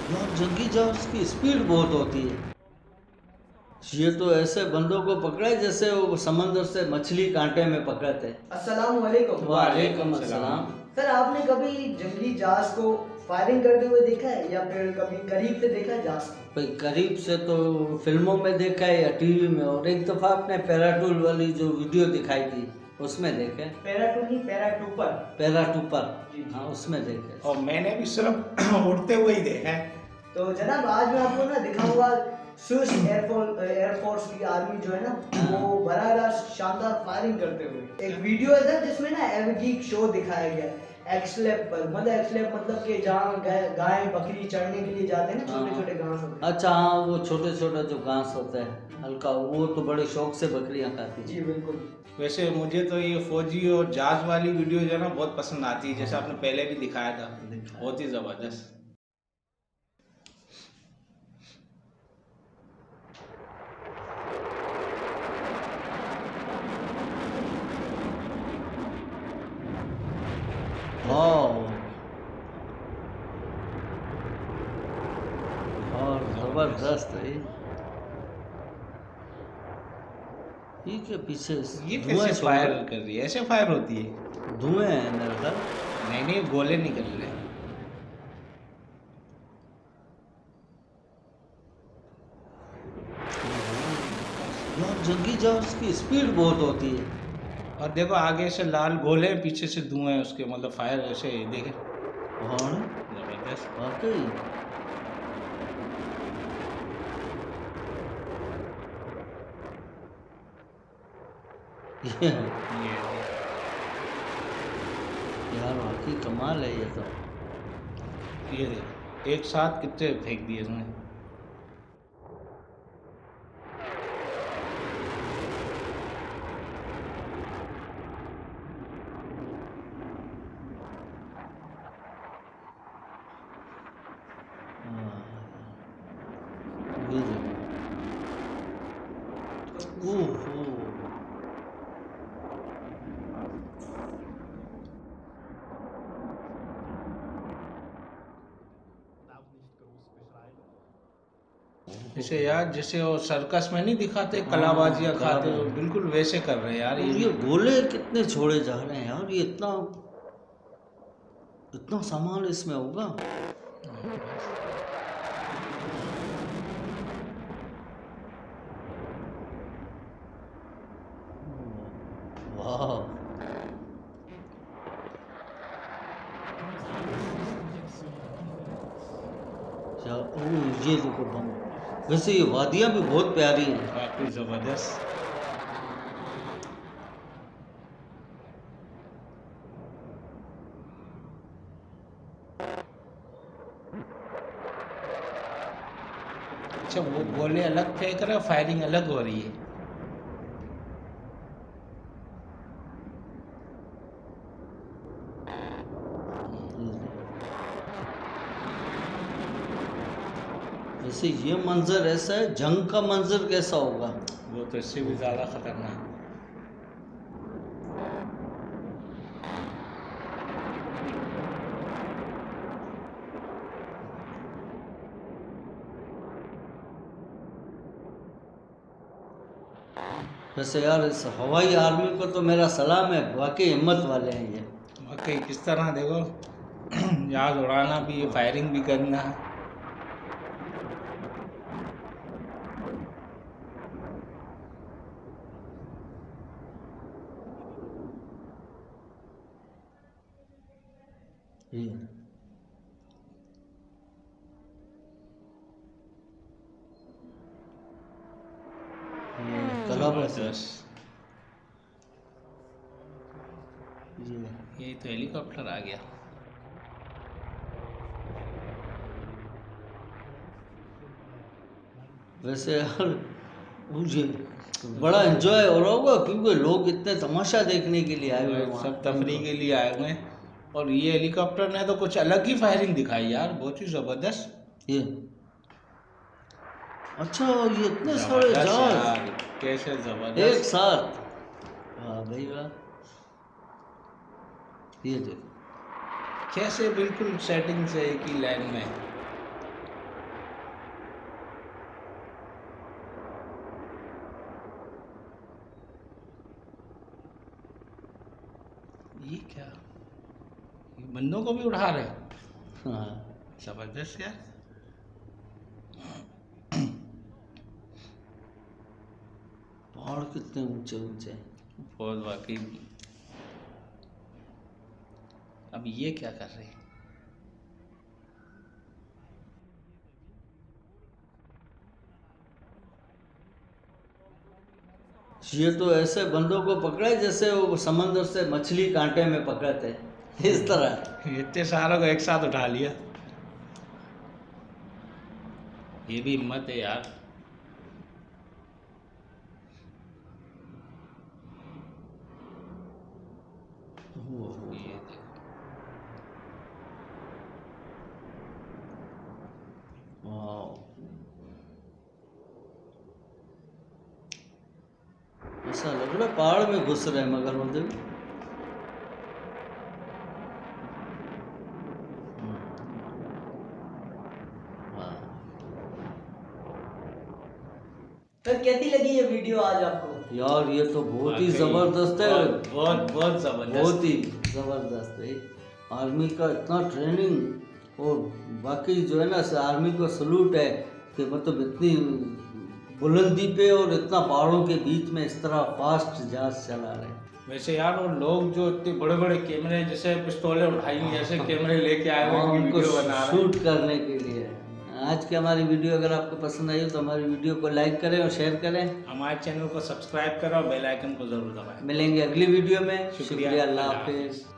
यार जंगी जहाज की स्पीड बहुत होती है। ये तो ऐसे बंदों को पकड़े जैसे वो समंदर से मछली कांटे में पकड़ते। अस्सलाम वालेकुम। वालेकुम अस्सलाम। सर, आपने कभी जंगी जहाज को फायरिंग करते हुए देखा है या फिर कभी करीब से देखा है जहाज को? भाई करीब से तो फिल्मों में देखा है या टीवी में, और एक दफ़ा आपने पैराटूल वाली जो वीडियो दिखाई थी उसमें देखे। पैराटूल नहीं, पैराटूपर। पैराटूपर, जी। हाँ उसमें देखे। और मैंने भी सिर्फ उड़ते हुए ही देखा है। तो जनाब, आज मैं आपको ना दिखाऊंगा स्विस एयरफोर्स की आर्मी जो है ना, वो बराह रास्त शानदार फायरिंग करते हुए एक वीडियो है सर, जिसमें ना एवगीक शो दिखाया गया है एक्सलैब पर। मतलब एक्सलैब मतलब कि जहाँ गाय बकरी चढ़ने के लिए जाते हैं ना, छोटे छोटे घास होते हैं। अच्छा हाँ, वो छोटे छोटे जो घास होता है हल्का, वो तो बड़े शौक से बकरियां खाती हैं। जी बिल्कुल। वैसे मुझे तो ये फौजी और जहाज वाली वीडियो जो है ना बहुत पसंद आती है, जैसे आपने पहले भी दिखाया था, बहुत ही ज़बरदस्त। और जबरदस्त है ये के पीछे ये धुआं कैसे फायर कर रही है? ऐसे फायर होती है? धुएं है मेरे ख्याल। नहीं नहीं, गोले निकल रहे हैं। यार जंगी जहाज की स्पीड बहुत होती है। और देखो आगे से लाल गोले, पीछे से धुआं है उसके, मतलब फायर ऐसे देखे। हाँ जबरदस्त। वाकई। ये यार वाकई कमाल है ये तो। ये देखो एक साथ कितने फेंक दिए इसने। ये देखो। ओहो जैसे यार, जैसे वो सर्कस में नहीं दिखाते कलाबाजियाँ खाते हो, बिल्कुल वैसे कर रहे हैं यार ये गोले कितने छोड़े जा रहे हैं यार, ये इतना इतना सामान इसमें होगा। वाह ये देखो बम। वैसे ये वादियाँ भी बहुत प्यारी हैं। काफी जबरदस्त। अच्छा, वो गोले अलग फेंक रहे, फायरिंग अलग हो रही है। वैसे ये मंजर ऐसा है, जंग का मंजर कैसा होगा? वो तो इससे भी ज्यादा खतरनाक। वैसे यार इस हवाई आर्मी को तो मेरा सलाम है, वाकई हिम्मत वाले हैं ये। वाकई किस तरह देखो जहाज उड़ाना भी है, फायरिंग भी करना है। जबरदस्त। ये तो हेलीकॉप्टर आ गया। वैसे यार मुझे बड़ा एंजॉय हो रहा होगा, क्योंकि लोग इतने तमाशा देखने के लिए आए हुए हैं, सब तफरी के लिए आए हुए हैं। और ये हेलीकॉप्टर ने तो कुछ अलग ही फायरिंग दिखाई यार, बहुत ही जबरदस्त। ये अच्छा, ये इतने सारे जहाज कैसे जबरदस्त एक साथ। वाह भाई वाह। ये देखो कैसे बिल्कुल सेटिंग से एक ही लाइन में। बंदों को भी उठा रहे। हाँ जबरदस्त यार। पहाड़ कितने ऊंचे ऊंचे हैं। बहुत वाकई। अब ये क्या कर रहे हैं? ये तो ऐसे बंदों को पकड़े जैसे वो समंदर से मछली कांटे में पकड़ते हैं, इस तरह। इतने सारों को एक साथ उठा लिया। ये भी हिम्मत है यार। ये देखो। वाह, ऐसा लग रहा है पहाड़ में घुस रहे हैं मगरमच्छ। सर कैसी लगी ये वीडियो आज आपको? यार ये तो बहुत ही वाकई जबरदस्त है। बहुत बहुत जबरदस्त। बहुत ही जबरदस्त है। आर्मी का इतना ट्रेनिंग और बाकी जो है ना आर्मी को सलूट है कि मतलब इतनी बुलंदी पे और इतना पहाड़ों के बीच में इस तरह फास्ट जहाज चला रहे हैं। वैसे यार वो लोग जो इतने बड़े बड़े कैमरे जैसे पिस्तौलें उठाई ऐसे कैमरे लेके आए हुए हैं, उनको वीडियो बना रहे हैं। शूट करने के लिए। आज की हमारी वीडियो अगर आपको पसंद आई हो तो हमारी वीडियो को लाइक करें और शेयर करें। हमारे चैनल को सब्सक्राइब करो और बेल आइकन को जरूर दबाएं। मिलेंगे अगली वीडियो में। शुक्रिया, शुक्रिया, अल्लाह अल्लाह हाफिज।